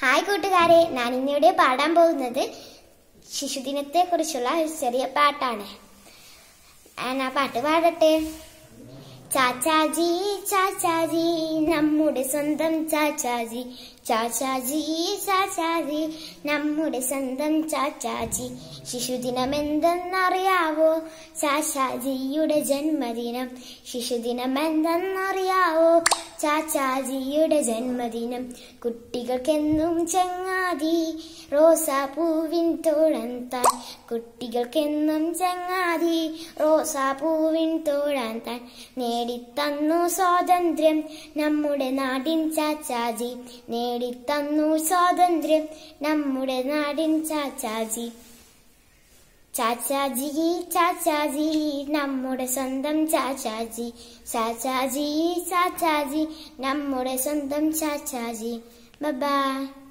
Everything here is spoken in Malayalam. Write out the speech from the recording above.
ഹായ് കൂട്ടുകാരെ, ഞാൻ ഇന്നിവിടെ പാടാൻ പോകുന്നത് ശിശുദിനത്തെ കുറിച്ചുള്ള ഒരു ചെറിയ പാട്ടാണ്. ഞാൻ ആ പാട്ട് പാടട്ടെ. ചാച്ചാജി ചാച്ചാജി നമ്മുടെ സ്വന്തം ചാച്ചാജി, ചാച്ചാജി ചാച്ചാജി നമ്മുടെ സ്വന്തം ചാച്ചാജി. ശിശുദിനം എന്തെന്നറിയാവോ? ചാച്ചാജിയുടെ ജന്മദിനം. ശിശുദിനം എന്തെന്നറിയാവോ? ചാച്ചാജിയുടെ ജന്മദിനം. കുട്ടികൾക്കെന്നും ചങ്ങാതി റോസാപ്പൂവിൻ തോഴൻ താൻ. കുട്ടികൾക്കെന്നും ചങ്ങാതി റോസാപ്പൂവിൻ തോഴൻ താൻ. നേടിത്തന്നു സ്വാതന്ത്ര്യം നമ്മുടെ നാടിൻ ചാച്ചാജി. നേടിത്തന്നു സ്വാതന്ത്ര്യം നമ്മുടെ നാടിൻ ചാച്ചാജി. ചാച്ചാജി ചാച്ചാജി നമ്മുടെ സ്വന്തം ചാച്ചാജി, ചാച്ചാജി ചാച്ചാജി നമ്മുടെ സ്വന്തം ചാച്ചാജി. ബൈ.